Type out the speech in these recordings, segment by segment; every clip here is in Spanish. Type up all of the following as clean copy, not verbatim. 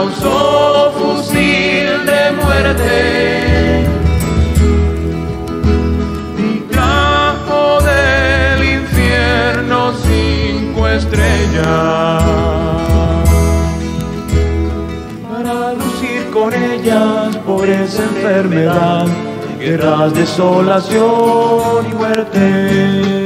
usó fusil de muerte y trajo del infierno 5 estrellas para lucir con ellas por esa enfermedad, guerras, desolación y muerte.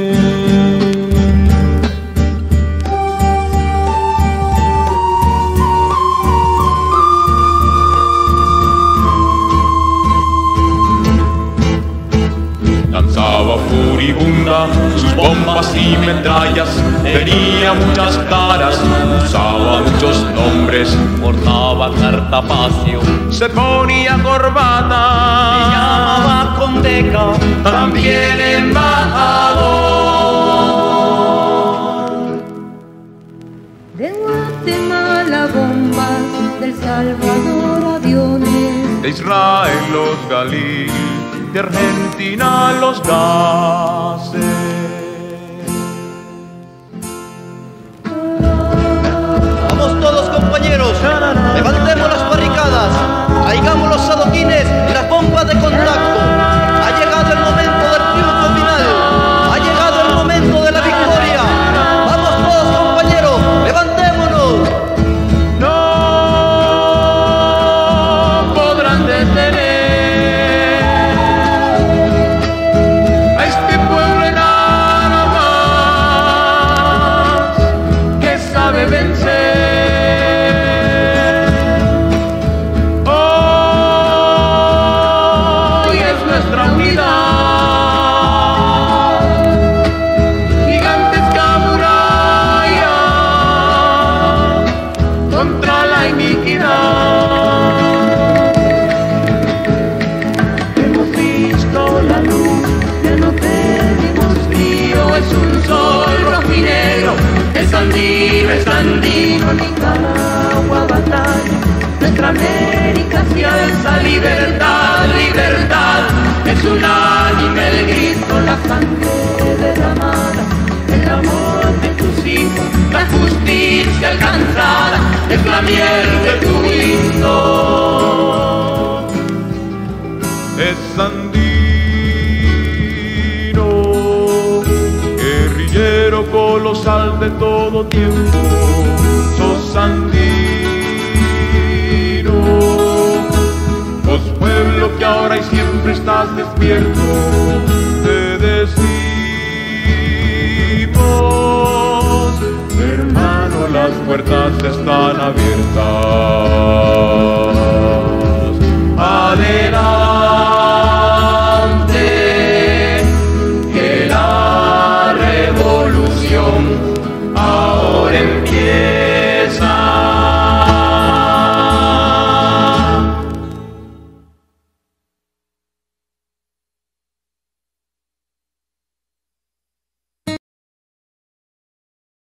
Lanzaba furibunda sus bombas y metrallas, tenía muchas caras, usaba muchos nombres, portaba cartapacio, se ponía corbata, se llamaba Condeca, también embajador. De Guatemala bombas, del Salvador aviones, De Israel los Galil, de Argentina los gases. Vamos todos, compañeros, levantemos las barricadas, traigamos los adoquines y las bombas de contacto. Ha llegado el momento del triunfo final, ha llegado el momento de la victoria. Vamos todos, compañeros, levantémonos. No podrán detener a este pueblo en armas que sabe vencer. Hoy es nuestra unidad, gigantesca muralla contra la iniquidad. Hemos visto la luz, ya no tenemos frío, es un sol rojo y negro, es andino, Nicaragua batalla, nuestra América se alza, libertad, libertad, es unánime el grito, la sangre derramada, el amor de tus hijos, la justicia alcanzada, es la miel de tu grito. Es andino, guerrillero colosal de todo tiempo, sos andino, vos pueblo que ahora y siempre estás despierto, te decimos, hermano, las puertas están abiertas.